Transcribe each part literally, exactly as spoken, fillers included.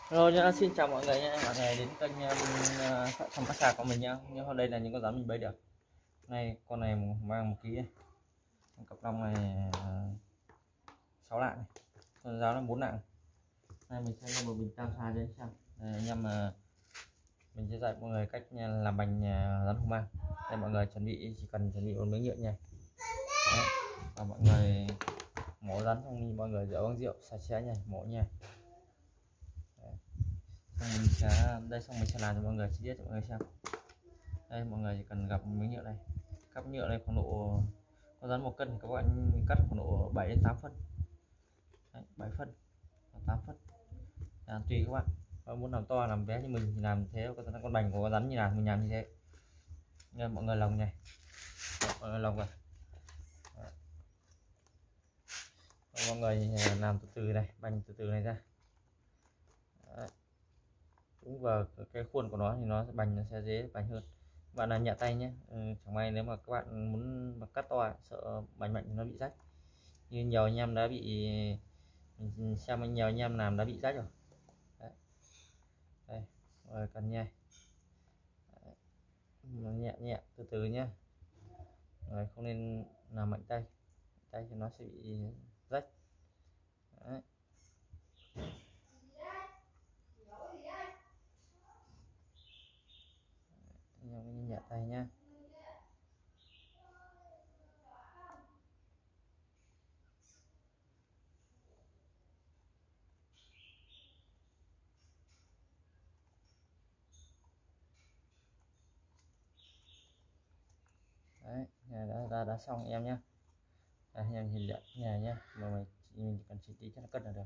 Hello nhá, xin chào mọi người nha, mọi người đến kênh um, uh, Thợ Massage của mình nhá. Như hôm đây là những con rắn mình bấy được. Này con này mang một ký này, cặp lông này uh, sáu lạng này, con giáo là bốn lạng. Này mình sẽ một bình tam pha đấy xem. Đây, anh em uh, mình sẽ dạy mọi người cách làm bánh uh, rắn hổ mang. Đây mọi người chuẩn bị chỉ cần chuẩn bị một miếng nhựa nha. Đấy. Và mọi người mổ rắn xong mọi người rửa bằng rượu sạch sẽ nha, mổ nha. Xong mình sẽ đây xong mình sẽ làm cho mọi người chi tiết cho mọi người xem. Đây mọi người chỉ cần gặp miếng nhựa này, cắp nhựa này khoảng độ có rắn một cân, các bạn cắt khoảng độ bảy đến tám phân. Đấy, bảy phân tám phân à, tùy các bạn. Nếu muốn làm to làm bé như mình thì làm thế, con con bành của con rắn như nào mình làm như thế nha. Mọi người lồng này, mọi người lồng rồi. Mọi người làm từ từ này, bành từ từ này ra. Đấy. Đúng vào cái khuôn của nó thì nó bành nó sẽ dễ bành hơn. Bạn là nhẹ tay nhé, ừ, chẳng may nếu mà các bạn muốn mà cắt to sợ bành mạnh thì nó bị rách, như nhiều anh em đã bị, mình xem nhiều anh em làm đã bị rách rồi. Đấy. Đây rồi cần nhai. Nó nhẹ nhẹ từ từ nhé, rồi không nên làm mạnh tay, tay thì nó sẽ bị rách. Đấy. Nhẹ tay nhá. Đấy, đã, đã, đã xong em nhé. Đây, em nhìn nhận nhà nhé, mà mình, mình cần chỉ tí cho nó cân là được.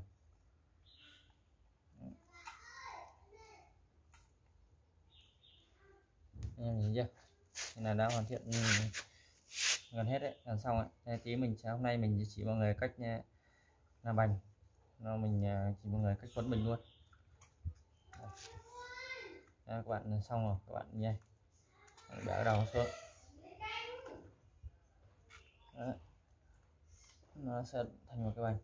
Em nhìn chưa, thế là đã hoàn thiện gần hết đấy, gần xong rồi. Đây, tí mình sẽ hôm nay mình chỉ mọi người cách làm bành, nó mình chỉ mọi người cách quấn bình luôn. Đây, các bạn xong rồi các bạn nhé, đỡ đầu xuống. Đấy. Nó sẽ thành một cái bành.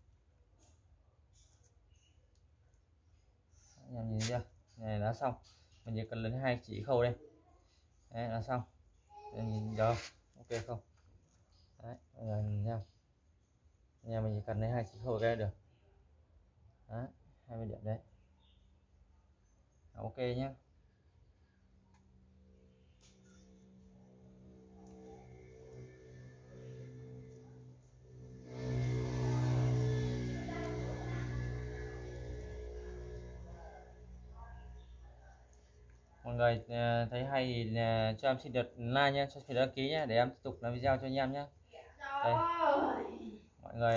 Em nhìn chưa, này đã xong. Mình chỉ cần lấy hai chỉ khâu đây. Đấy là xong. Em nhìn được ok không? Đấy, mọi người nhìn nhau. Nhà mình chỉ cần lấy hai chỉ khâu đây được. Đấy, hai mươi điểm đấy. Ok nhé. Mọi người thấy hay thì cho em xin được like nhé, cho xin đăng ký nhé, để em tiếp tục làm video cho anh em nhé. Đây. Mọi người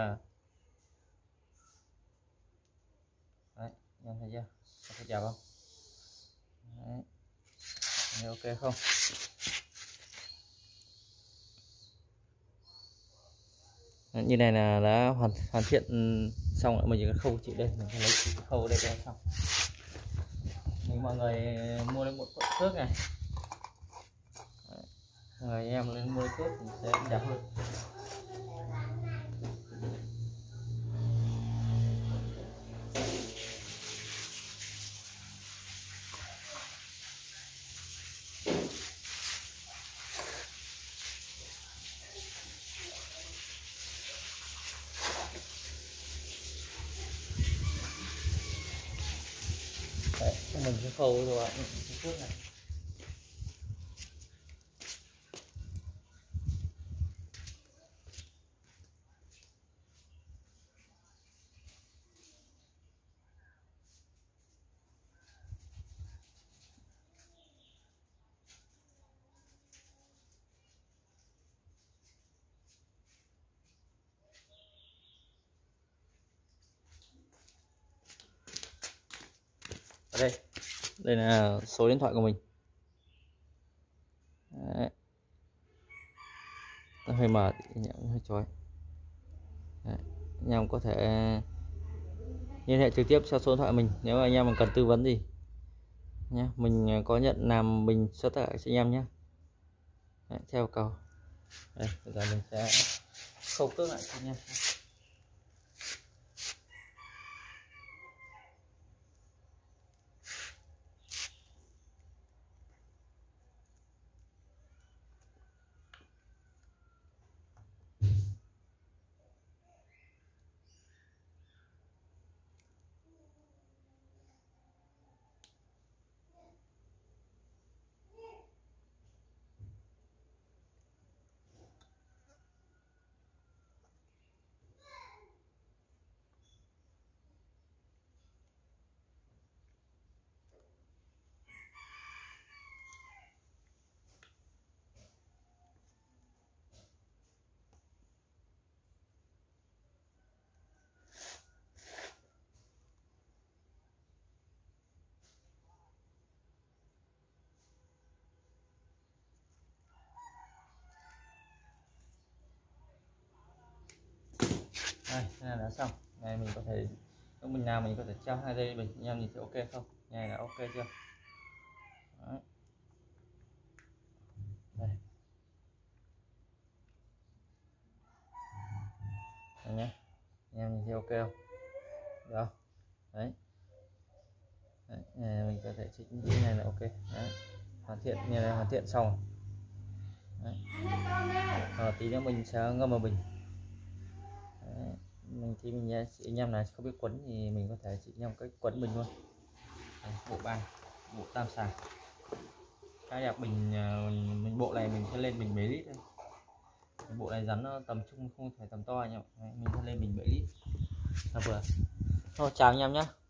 đấy, em thấy chưa, có thấy đẹp không? Đấy. Đấy, ok không? Đấy, như này là đã hoàn hoàn thiện xong rồi. Mình chỉ cần khâu chỉ đây, mình sẽ lấy chỉ khâu đây cho xong. Mình mọi người mua lên một cuộn thước này. Đấy. Người em lên mua thước thì sẽ đẹp hơn. Đấy, mình sẽ khâu rồi bạn thước này. Ở đây, đây là số điện thoại của mình. Đấy. Nó hơi mở thì hơi chói. Đấy. Anh em có thể liên hệ trực tiếp cho số điện thoại mình nếu anh em cần tư vấn gì nhé. Mình có nhận làm bình cho tất cả chị em nhé. Đấy, theo cầu. Đây, bây giờ mình sẽ khâu tước lại cho anh em. Đây, thế là đã xong. Này mình có thể lúc mình nào mình có thể treo hai dây bình, anh em nhìn thấy ok không? Này là ok chưa? Đấy. Đây. Đây nhé, anh em nhìn thấy ok không? Được không? Đấy. Đấy. Này, mình có thể chỉnh cái này là ok. Đấy. Hoàn thiện như này, hoàn thiện xong. Đấy. Rồi tí nữa mình sẽ ngâm vào bình. Đấy. Mình thì mình anh em này không biết quấn thì mình có thể chỉ nhau cách quấn bình luôn. Đấy, bộ ba, bộ tam xà. Cái đẹp bình mình, mình bộ này mình sẽ lên bình bảy lít thôi. Bộ này rắn nó tầm trung không phải tầm to anh em. Đấy, mình sẽ lên bình bảy lít là vừa. Thôi chào anh em nhé.